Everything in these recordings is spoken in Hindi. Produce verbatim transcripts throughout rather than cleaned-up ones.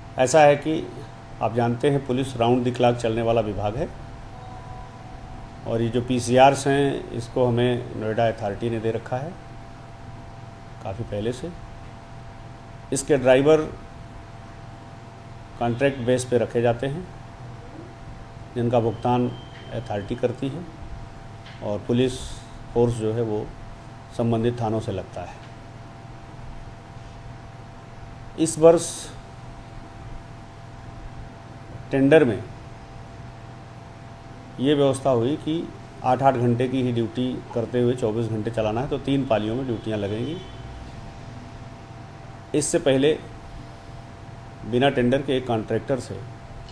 ऐसा है कि आप जानते हैं पुलिस राउंड द क्लॉक चलने वाला विभाग है और ये जो पीसीआर्स हैं इसको हमें नोएडा अथॉरिटी ने दे रखा है काफ़ी पहले से। इसके ड्राइवर कॉन्ट्रैक्ट बेस पे रखे जाते हैं जिनका भुगतान अथॉरिटी करती है और पुलिस फोर्स जो है वो संबंधित थानों से लगता है। इस वर्ष टेंडर में ये व्यवस्था हुई कि आठ आठ घंटे की ही ड्यूटी करते हुए चौबीस घंटे चलाना है, तो तीन पालियों में ड्यूटियां लगेंगी। इससे पहले बिना टेंडर के एक कॉन्ट्रैक्टर से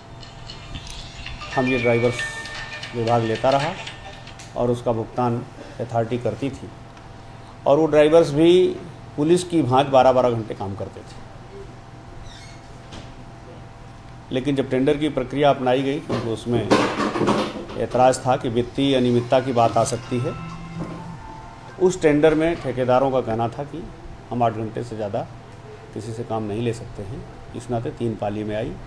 हम ये ड्राइवर्स विभाग लेता रहा और उसका भुगतान अथॉरिटी करती थी और वो ड्राइवर्स भी पुलिस की भांति बारह बारह घंटे काम करते थे। लेकिन जब टेंडर की प्रक्रिया अपनाई गई क्योंकि उसमें एतराज़ था कि वित्तीय अनियमितता की बात आ सकती है, उस टेंडर में ठेकेदारों का कहना था कि हम आठ घंटे से ज़्यादा किसी से काम नहीं ले सकते हैं। इस नाते तीन पाली में आई।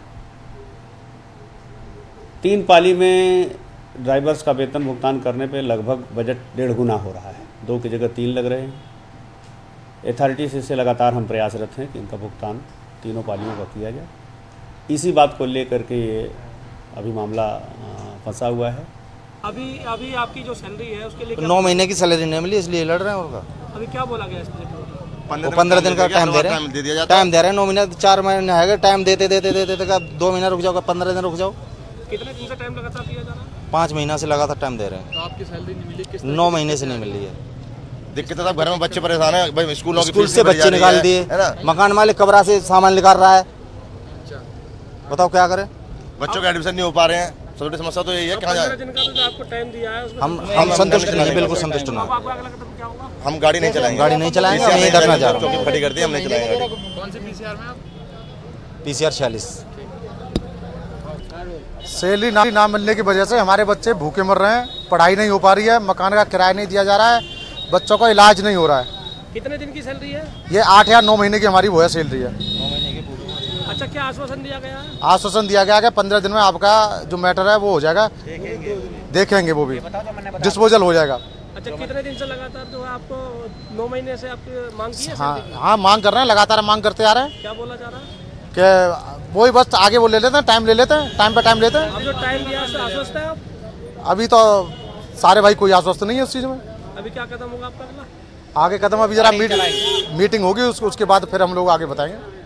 तीन पाली में ड्राइवर्स का वेतन भुगतान करने पे लगभग बजट डेढ़ गुना हो रहा है, दो की जगह तीन लग रहे हैं। अथॉरिटी से इससे लगातार हम प्रयासरत हैं कि इनका भुगतान तीनों पालियों का किया जाए। इसी बात को लेकर के ये अभी मामला फंसा हुआ है। अभी अभी आपकी जो सैलरी है उसके लिए नौ महीने की सैलरी नहीं मिली इसलिए लड़ रहे हैं। और अभी क्या बोला गया इसमें? पंद्रह दिन का टाइम दे रहे हैं, टाइम दे रहे हैं। नौ महीने चार महीने है टाइम देते देते देते देते दो महीना रुक जाओ, पंद्रह दिन रुक जाओ। कितने दिन से टाइम लगातार दिया जा रहा है? पाँच महीना से लगातार टाइम दे रहे हैं। तो आपकी सैलरी नहीं मिली? किस नौ महीने से नहीं मिल रही है। दिक्कत है, घर में बच्चे परेशान है, भाई स्कूलों स्कूल से बच्चे निकाल दिए, मकान मालिक कब्रा से सामान निकाल रहा है। बताओ क्या करें? बच्चों के एडमिशन नहीं हो पा रहे हैं। सबसे बड़ी समस्या तो यही है। कहाँ जाए? आपको टाइम दिया है हम हम संतुष्ट नहीं, बिल्कुल संतुष्ट नहीं। हम गाड़ी नहीं चलाएंगे, गाड़ी नहीं चलाएंगे, हम यहीं धरना जा रहे हैं। चौकी खड़ी कर दी, हम नहीं चलाएंगे गाड़ी। कौन से पीसीआर में आप? पीसीआर छियालीस। सैलरी ना, ना मिलने की वजह से हमारे बच्चे भूखे मर रहे हैं, पढ़ाई नहीं हो पा रही है, मकान का किराया नहीं दिया जा रहा है, बच्चों का इलाज नहीं हो रहा है। कितने दिन की सैलरी है? ये आठ या नौ महीने की हमारी वो है सैलरी है। अच्छा, क्या आश्वासन दिया गया है? आश्वासन दिया गया कि पंद्रह दिन में आपका जो मैटर है वो हो जाएगा, देखेंगे वो भी डिस्पोजल हो जाएगा। अच्छा, कितने दिन से लगातार जो है आपको नौ महीने से आपकी मांग की है? हाँ हाँ मांग कर रहे हैं, लगातार मांग करते आ रहे हैं। क्या बोला जा रहा है? कि वही बस आगे वो ले लेते हैं, टाइम ले लेते हैं, टाइम पे टाइम लेते हैं। अब जो टाइम दिया है आश्वस्त है आप? अभी तो सारे भाई कोई आश्वस्त नहीं है उस चीज़ में। अभी क्या कदम होगा आपका अगला? आगे कदम अभी जरा मीटिंग होगी, उसके बाद फिर हम लोग आगे बताएंगे।